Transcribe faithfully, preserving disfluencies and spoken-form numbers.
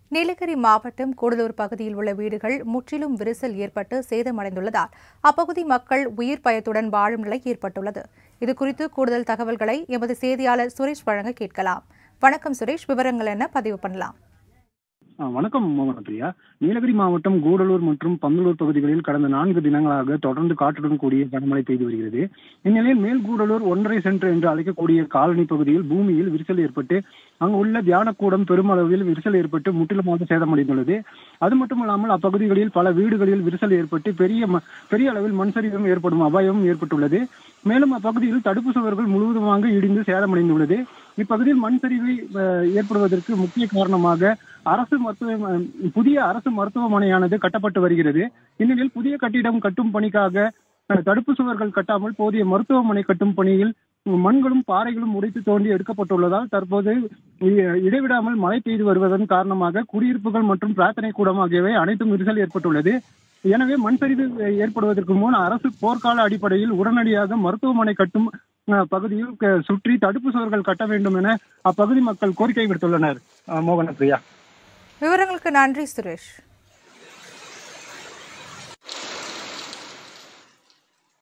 நீலகிரி மாவட்டம் கூடலூர் பகுதியில் உள்ள வீடுகள் முற்றிலும் விரிசல் ஏற்பட்டு சேதமடைந்துள்ளதால் அப்பகுதி மக்கள் உயிர் பயத்துடன் வாழும் நிலை ஏற்பட்டுள்ளது. இதுகுறித்து கூடுதல் தகவல்களை எமது செய்தியாளர் சுரேஷ் வழங்க கேட்கலாம். வணக்கம் சுரேஷ், விவரங்கள் என்ன பதிவு பண்ணலாம்? வணக்கம் மோகனப்பிரியா. நீலகிரி மாவட்டம் கூடலூர் மற்றும் பந்தலூர் பகுதிகளில் கடந்த நான்கு தினங்களாக தொடர்ந்து காற்றுடன் கூடிய கனமழை பெய்து வருகிறது. இந்நிலையில் மேல் கூடலூர் ஒன்றரை சென்டர் என்று அழைக்கக்கூடிய காலனி பகுதியில் பூமியில் விரிசல் ஏற்பட்டு அங்கு உள்ள தியானக்கூடம் பெருமளவில் விரிசல் ஏற்பட்டு முற்றிலுமாக சேதமடைந்துள்ளது. அது மட்டுமல்லாமல் அப்பகுதிகளில் பல வீடுகளில் விரிசல் ஏற்பட்டு பெரிய பெரிய அளவில் மண் சரிவும் ஏற்படும் அபாயமும் ஏற்பட்டுள்ளது. மேலும் அப்பகுதியில் தடுப்பு சுவர்கள் முழுவதுமாக இடிந்து சேதமடைந்துள்ளது. இப்பகுதியில் மண் சரிவு ஏற்படுவதற்கு முக்கிய காரணமாக அரசு மருத்துவ புதிய அரசு மருத்துவமனையானது கட்டப்பட்டு வருகிறது. இந்நிலையில் புதிய கட்டிடம் கட்டும் பணிக்காக தடுப்பு சுவர்கள் கட்டாமல் போதிய மருத்துவமனை கட்டும் பணியில் மண்களும் பாறைகளும் உடைத்து தோண்டி எடுக்கப்பட்டுள்ளதால் தற்போது இடைவிடாமல் மழை பெய்து வருவதன் காரணமாக குடியிருப்புகள் மற்றும் பிரார்த்தனை கூடம் ஆகியவை அனைத்தும் விரிசல் ஏற்பட்டுள்ளது. எனவே மண் சரிவு ஏற்படுவதற்கு முன் அரசு போர்க்கால அடிப்படையில் உடனடியாக மருத்துவமனை கட்டும் பகுதியில் சுற்றி தடுப்பு சுவர்கள் கட்ட வேண்டும் என அப்பகுதி மக்கள் கோரிக்கை விடுத்துள்ளனர். மோகனப்பிரியா, விவரங்களுக்கு நன்றி சுரேஷ்.